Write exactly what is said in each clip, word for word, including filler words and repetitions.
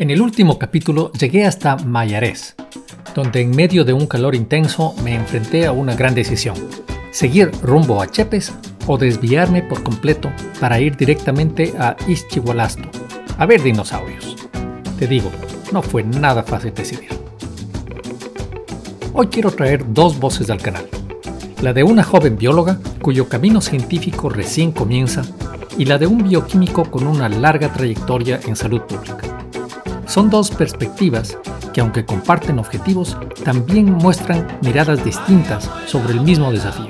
En el último capítulo llegué hasta Mayarés, donde en medio de un calor intenso me enfrenté a una gran decisión: seguir rumbo a Chepes o desviarme por completo para ir directamente a Ixchihualasto a ver dinosaurios. Te digo, no fue nada fácil decidir. Hoy quiero traer dos voces al canal: la de una joven bióloga cuyo camino científico recién comienza y la de un bioquímico con una larga trayectoria en salud pública. Son dos perspectivas que, aunque comparten objetivos, también muestran miradas distintas sobre el mismo desafío.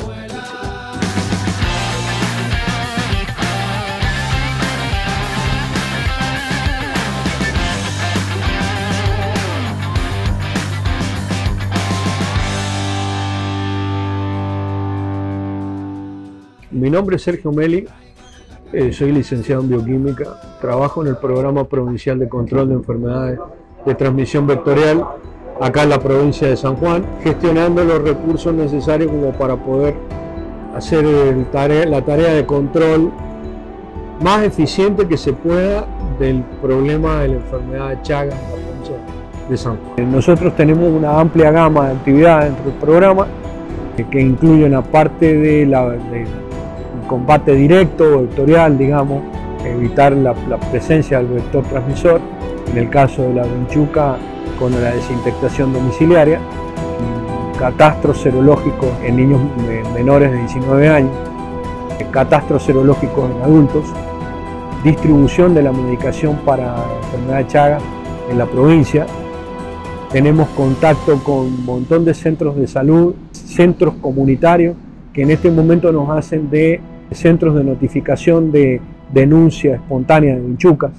Mi nombre es Sergio Meli, eh, soy licenciado en bioquímica, trabajo en el Programa Provincial de Control de Enfermedades de Transmisión Vectorial acá en la provincia de San Juan, gestionando los recursos necesarios como para poder hacer el tarea, la tarea de control más eficiente que se pueda del problema de la enfermedad de Chagas en la provincia de San Juan. Nosotros tenemos una amplia gama de actividades dentro del programa que, que incluyen, aparte de la de, combate directo, vectorial, digamos, evitar la, la presencia del vector transmisor, en el caso de la vinchuca con la desinfectación domiciliaria, catastros serológicos en niños menores de diecinueve años, catastros serológicos en adultos, distribución de la medicación para la enfermedad de Chagas en la provincia. Tenemos contacto con un montón de centros de salud, centros comunitarios que en este momento nos hacen de centros de notificación de denuncia espontánea de vinchucas.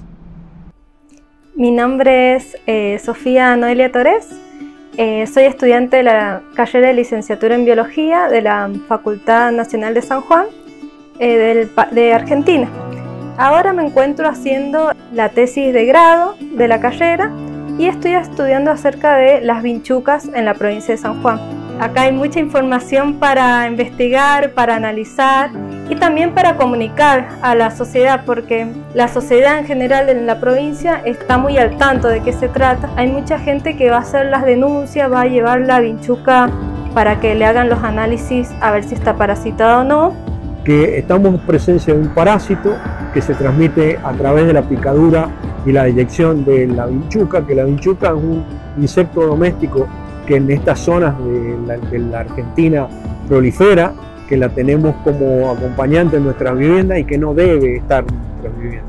Mi nombre es eh, Sofía Noelia Torres, eh, soy estudiante de la carrera de licenciatura en Biología de la Facultad Nacional de San Juan eh, del, de Argentina. Ahora me encuentro haciendo la tesis de grado de la carrera y estoy estudiando acerca de las vinchucas en la provincia de San Juan. Acá hay mucha información para investigar, para analizar y también para comunicar a la sociedad, porque la sociedad en general en la provincia está muy al tanto de qué se trata. Hay mucha gente que va a hacer las denuncias, va a llevar la vinchuca para que le hagan los análisis a ver si está parasitada o no. Que estamos en presencia de un parásito que se transmite a través de la picadura y la eyección de la vinchuca, que la vinchuca es un insecto doméstico que en estas zonas de la, de la Argentina prolifera, que la tenemos como acompañante en nuestras viviendas y que no debe estar en nuestras viviendas.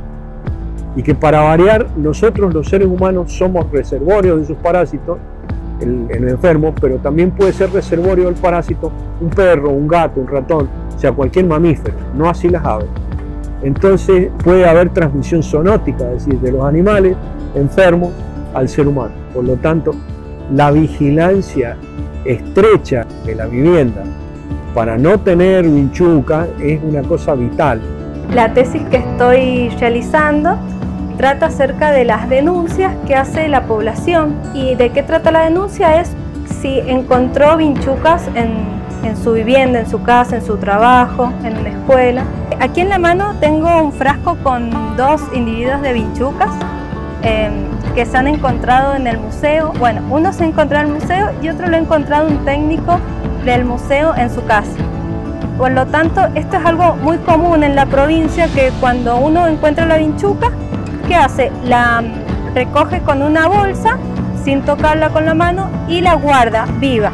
Y que, para variar, nosotros los seres humanos somos reservorios de sus parásitos, el, el enfermo, pero también puede ser reservorio del parásito un perro, un gato, un ratón, o sea, cualquier mamífero, no así las aves. Entonces puede haber transmisión zoonótica, es decir, de los animales enfermos al ser humano. Por lo tanto, la vigilancia estrecha de la vivienda para no tener vinchuca es una cosa vital. La tesis que estoy realizando trata acerca de las denuncias que hace la población. ¿Y de qué trata la denuncia? Es si encontró vinchucas en, en su vivienda, en su casa, en su trabajo, en una escuela. Aquí en la mano tengo un frasco con dos individuos de vinchucas eh, que se han encontrado en el museo. Bueno, uno se ha encontrado en el museo y otro lo ha encontrado un técnico del museo en su casa. Por lo tanto, esto es algo muy común en la provincia, que cuando uno encuentra la vinchuca, ¿qué hace? La recoge con una bolsa sin tocarla con la mano y la guarda viva.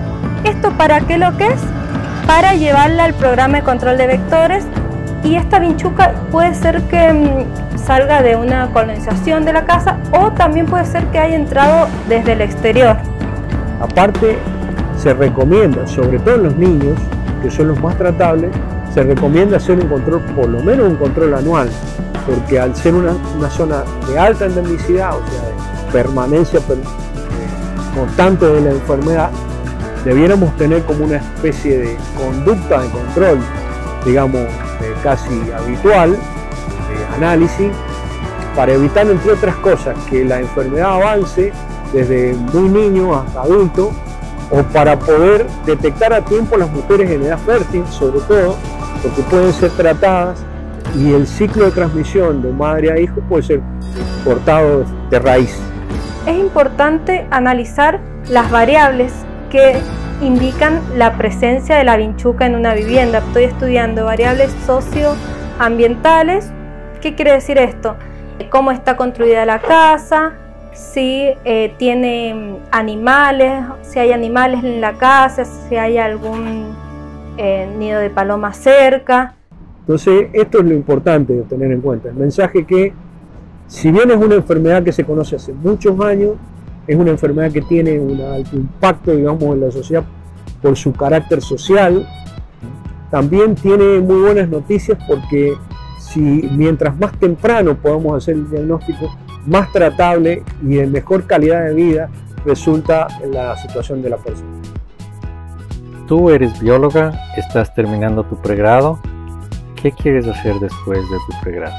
¿Esto para qué lo que es? Para llevarla al programa de control de vectores, y esta vinchuca puede ser que mmm, salga de una colonización de la casa, o también puede ser que haya entrado desde el exterior. Aparte, se recomienda, sobre todo en los niños, que son los más tratables, se recomienda hacer un control, por lo menos un control anual, porque al ser una, una zona de alta endemicidad, o sea, de permanencia per, eh, constante de la enfermedad, debiéramos tener como una especie de conducta de control, digamos, eh, casi habitual, de análisis, para evitar, entre otras cosas, que la enfermedad avance desde muy niño hasta adulto, o para poder detectar a tiempo las mujeres en edad fértil, sobre todo, porque pueden ser tratadas y el ciclo de transmisión de madre a hijo puede ser cortado de raíz. Es importante analizar las variables que indican la presencia de la vinchuca en una vivienda. Estoy estudiando variables socioambientales. ¿Qué quiere decir esto? Cómo está construida la casa, si eh, tiene animales, si hay animales en la casa, si hay algún eh, nido de paloma cerca. Entonces, esto es lo importante de tener en cuenta. El mensaje que, si bien es una enfermedad que se conoce hace muchos años, es una enfermedad que tiene un alto impacto, digamos, en la sociedad por su carácter social, también tiene muy buenas noticias porque si mientras más temprano podamos hacer el diagnóstico, más tratable y de mejor calidad de vida resulta en la situación de la persona. Tú eres bióloga, estás terminando tu pregrado. ¿Qué quieres hacer después de tu pregrado?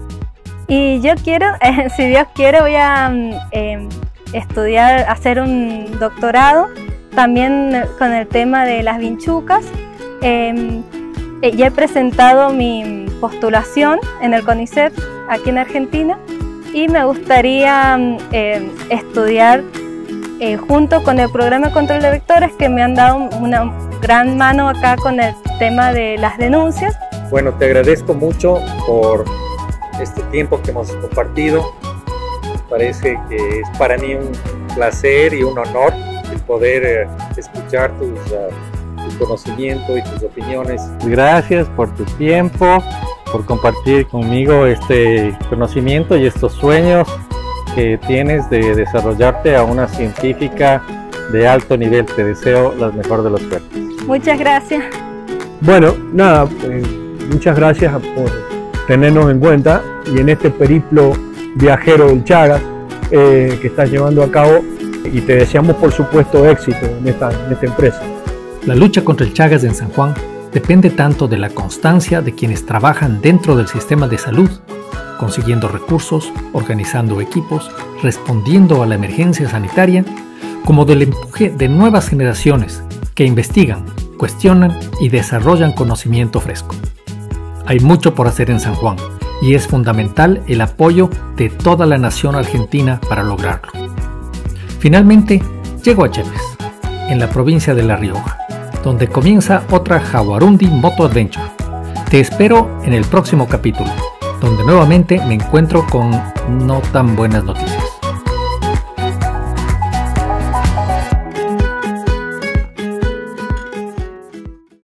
Y yo quiero, eh, si Dios quiere, voy a eh, estudiar, hacer un doctorado también con el tema de las vinchucas. Eh, ya he presentado mi postulación en el CONICET aquí en Argentina y me gustaría eh, estudiar eh, junto con el programa de control de vectores, que me han dado una gran mano acá con el tema de las denuncias. Bueno, te agradezco mucho por este tiempo que hemos compartido. Me parece que es para mí un placer y un honor el poder eh, escuchar tus, uh, tu conocimiento y tus opiniones. Gracias por tu tiempo, por compartir conmigo este conocimiento y estos sueños que tienes de desarrollarte a una científica de alto nivel. Te deseo la mejor de las suertes. Muchas gracias. Bueno, nada, eh, muchas gracias por tenernos en cuenta y en este periplo viajero del Chagas eh, que estás llevando a cabo, y te deseamos por supuesto éxito en esta, en esta empresa. La lucha contra el Chagas en San Juan depende tanto de la constancia de quienes trabajan dentro del sistema de salud, consiguiendo recursos, organizando equipos, respondiendo a la emergencia sanitaria, como del empuje de nuevas generaciones que investigan, cuestionan y desarrollan conocimiento fresco. Hay mucho por hacer en San Juan y es fundamental el apoyo de toda la nación argentina para lograrlo. Finalmente, llego a Chepes, en la provincia de La Rioja, donde comienza otra Jaguarundi Moto Adventure. Te espero en el próximo capítulo, donde nuevamente me encuentro con no tan buenas noticias.